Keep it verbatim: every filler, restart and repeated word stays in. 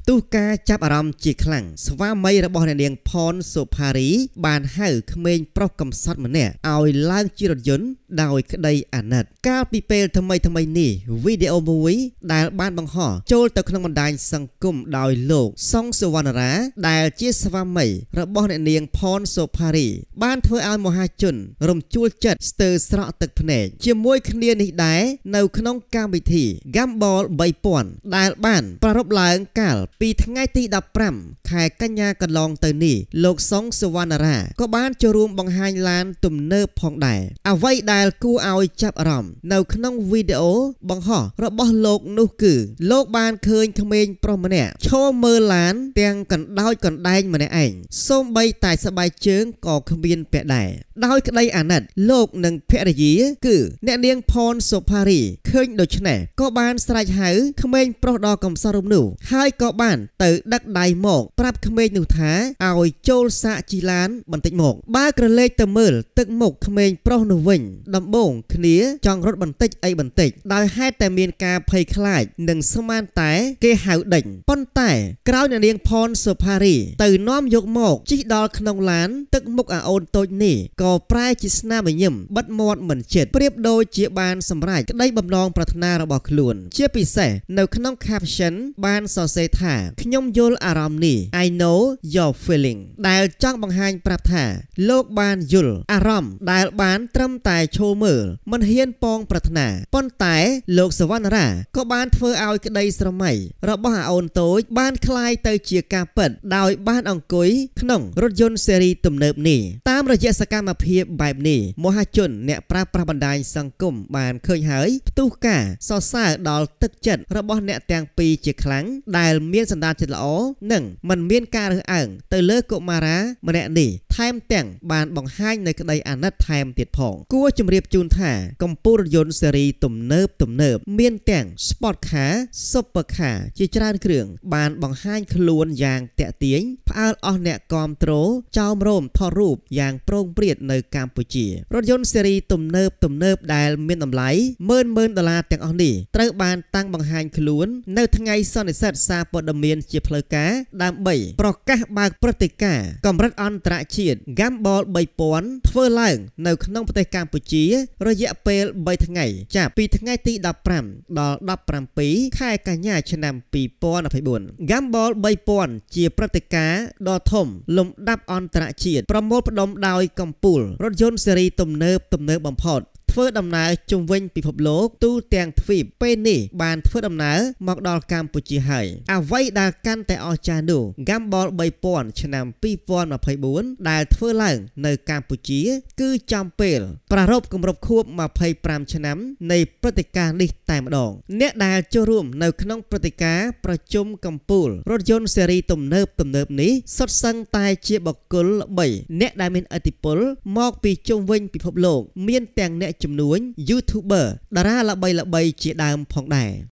ទូការចាប់អារម្មណ៍ជាខ្លាំងស្វាមីរបស់អ្នកនាងផនសុផារីបានហៅក្មេងប្រុសកំសត់ម្នាក់ឲ្យឡើងជារថយន្តដោយក្តីអាណិតកាលពីពេលថ្មីថ្មីនេះវីដេអូមួយដែលបានបង្ហោះចូលទៅក្នុងបណ្ដាញសង្គមដោយលោកសុងសុវណ្ណរាដែលជាស្វាមីរបស់អ្នកនាងផនសុផារីបានធ្វើឲ្យមហាជនរំជួលចិត្តស្ទើរស្រក់ទឹកភ្នែកជាមួយគ្នានេះដែរនៅក្នុងកម្មវិធី Gumball បីពាន់ដែលបានប្រារព្ធឡើងកាលពីថ្ងៃទីដប់ប្រាំខែកញ្ញាកន្លងទៅនេះលោកសុងសុវណ្ណរាក៏បានចូលរួមបង្ហាញឡានទំនើបផងដែរអ្វីដែលគួរឲ្យចាប់អារម្មណ៍នៅក្នុងវីដេអូបង្ហោះរបស់លោកនោះគឺលោកបានឃើញក្មេងប្រុសម្នាក់ឈរមើលឡានទាំងកណ្ដោចកណ្ដែងម្នាក់ឯងសូម្បីតែស្បែកជើងក៏គ្មានពាក់ដែរដោយក្តីអាណិតលោកនិងភរិយាគឺអ្នកនាងផនសុផារីឃើញដូច្នេះក៏បានស្រែកហៅក្មេងប្រុសដ៏កំសត់រូបនោះហើយក៏បានទៅដឹកដៃមកប្រាប់ក្មេងនោះថាឲ្យចូលសាកជីឡានបន្តិចមកបើក្រឡេកទៅមើលទឹកមុខក្មេងប្រុសនោះវិញដំបងគ្នាចង់រត់បន្តិចអីបន្តិចដោយហេតុតែមានការភ័យខ្លាចនិងស្មានតែគេហៅដេញប៉ុន្តែក្រោយអ្នកនាងផនសុផារីទៅនាំយកមកជិះដល់ក្នុងឡានទឹកមុខអាអូនតូចនេះក៏ប្រែជាស្នាមញញឹមបិទមាត់មិនជិតប្រៀបដូចជាបានសម្រេចក្តីបំណងប្រាថ្នារបស់ខ្លួនជាពិសេសនៅក្នុង caption បានសរសេរថាខ្ញុំយល់អារម្មណ៍នេះ I know your feeling ដែលចង់បង្ហាញប្រាប់ថាលោកបានយល់អារម្មណ៍ដែលបានត្រឹមតែឈរមើលមិនហ៊ានប៉ងប្រាថ្នាប៉ុន្តែលោកសវណ្ណរាក៏បានធ្វើឲ្យក្តីស្រមៃរបស់អាអូនតូចបានคล้ายទៅជាការពិតដោយបានអង្គុយក្នុងរថយន្តស៊េរីទំនើបនេះតាមរយៈសកម្មភាពបែបនេះមហាជនអ្នកប្រើប្រាស់បណ្ដាញសង្គមបានឃើញហើយផ្ទុះការសរសើរដល់ទឹកចិត្តរបស់អ្នកទាំងពីរជាខ្លាំងដែលមានសន្តានចិត្តល្អនិងមិនមានការរើសអើងទៅលើកុមារាម្នាក់នេះថែមទាំងបានបង្ហាញនៅក្តីអាណិតថែមទៀតផងគួរជម្រាបជូនថាកម្ពុជារថយន្តស៊េរីទំនើបទំនើបមានទាំង Sport Car Super Car ជាច្រើនគ្រឿងបានបង្ហាញខ្លួនយ៉ាងតាក់ទាញផ្អើលអស់អ្នកគាំទ្រចោមរោមថតរូបយ៉ាងប្រងព្រាតនៅកម្ពុជារថយន្តស៊េរីទំនើបទំនើបដែលមានតម្លៃម៉ឺនម៉ឺនដុល្លារទាំងអស់នេះត្រូវបានតាំងបង្ហាញខ្លួននៅថ្ងៃសន្និសីទសារព័ត៌មានជាផ្លូវការដើម្បីប្រកាសបើកព្រឹត្តិការណ៍កម្រិតអន្តរជាតិ Gumball បីពាន់ធ្វើឡើងនៅក្នុងប្រទេសកម្ពុជារយៈពេលបីថ្ងៃចាប់ពីថ្ងៃទីដប់ប្រាំដល់ដប់ប្រាំពីរខែកញ្ញាឆ្នាំពីរពាន់ម្ភៃបួន Gumball បីពាន់ជាព្រឹត្តិការណ៍ដ៏ធំលំដាប់អន្តរជាតិប្រមូលផ្ដុំដោយកម្ពុជារថយន្តស៊េរីទំនើបទំនើបបំផុតធ្វើដំណើរជុំវិញពិភពលោកទូទាំងទ្វីបពេលនេះបានធ្វើដំណើរមកដល់កម្ពុជាហើយអ្វីដែលកាន់តែអស្ចារ្យនោះ Gumball បីពាន់ឆ្នាំពីរពាន់ម្ភៃបួនដែលធ្វើឡើងនៅកម្ពុជាគឺចំពេលប្រារព្ធគម្រប់ខួបម្ភៃប្រាំឆ្នាំនៃព្រឹត្តិការណ៍នេះតែម្ដងអ្នកដែលចូលរួមនៅក្នុងព្រឹត្តិការណ៍ប្រជុំកម្ពុជារថយន្តស៊េរីទំនើបទំនើបនេះសុទ្ធសឹងតែជាបុគ្គលល្បីអ្នកដែលមានឥទ្ធិពលមកពីជុំវិញពិភពលោកមានទាំងអ្នកជំនួញ YouTuber តារាល្បីៗជាដើមផងដែរ